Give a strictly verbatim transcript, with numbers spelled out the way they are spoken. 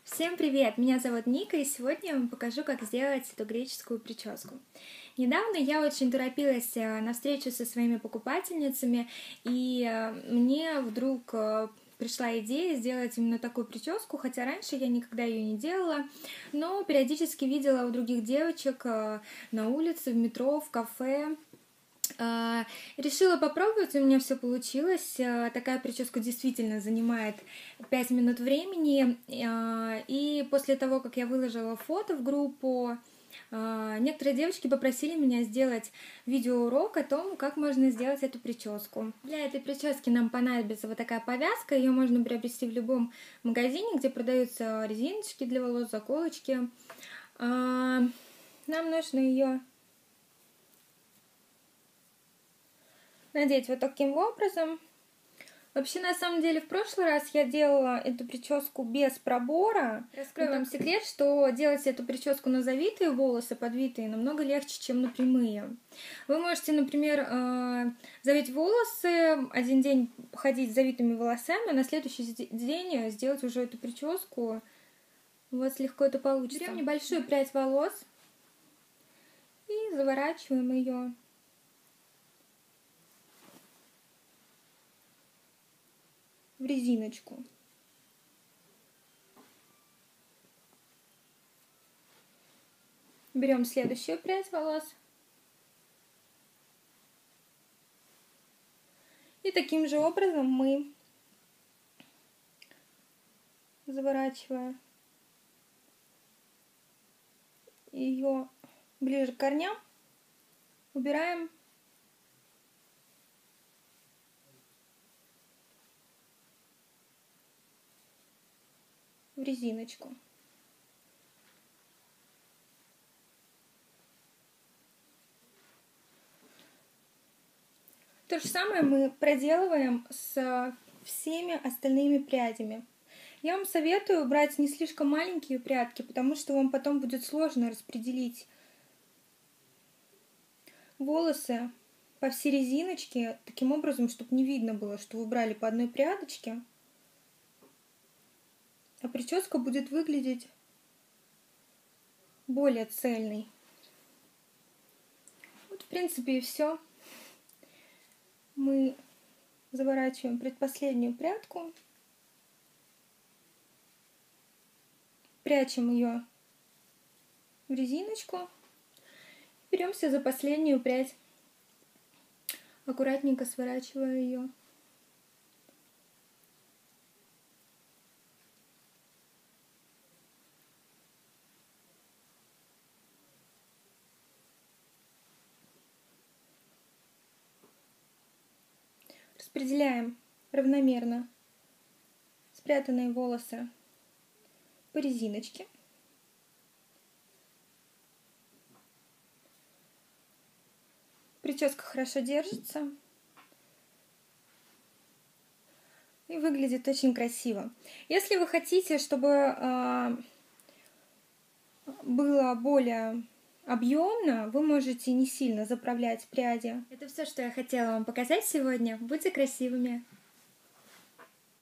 Всем привет! Меня зовут Ника, и сегодня я вам покажу, как сделать эту греческую прическу. Недавно я очень торопилась на встречу со своими покупательницами, и мне вдруг пришла идея сделать именно такую прическу, хотя раньше я никогда ее не делала, но периодически видела у других девочек на улице, в метро, в кафе. Решила попробовать, у меня все получилось. Такая прическа действительно занимает пять минут времени. И после того, как я выложила фото в группу, некоторые девочки попросили меня сделать видеоурок о том, как можно сделать эту прическу. Для этой прически нам понадобится вот такая повязка. Ее можно приобрести в любом магазине, где продаются резиночки для волос, заколочки. Нам нужно ее надеть вот таким образом. Вообще, на самом деле, в прошлый раз я делала эту прическу без пробора. Раскрою вам секрет, что делать эту прическу на завитые волосы, подвитые, намного легче, чем на прямые. Вы можете, например, завить волосы, один день ходить с завитыми волосами, а на следующий день сделать уже эту прическу. У вас легко это получится. Берем небольшую прядь волос и заворачиваем ее в резиночку. Берем следующую прядь волос. И таким же образом мы, заворачивая ее ближе к корням, убираем в резиночку. То же самое мы проделываем с всеми остальными прядями. Я вам советую брать не слишком маленькие прядки, потому что вам потом будет сложно распределить волосы по всей резиночке таким образом, чтобы не видно было, что вы брали по одной прядочке. А прическа будет выглядеть более цельной. Вот, в принципе, и все. Мы заворачиваем предпоследнюю прядку, прячем ее в резиночку, беремся за последнюю прядь, аккуратненько сворачивая ее. Распределяем равномерно спрятанные волосы по резиночке. Прическа хорошо держится и выглядит очень красиво. Если вы хотите, чтобы э, было более объемно, вы можете не сильно заправлять пряди. Это все, что я хотела вам показать сегодня. Будьте красивыми!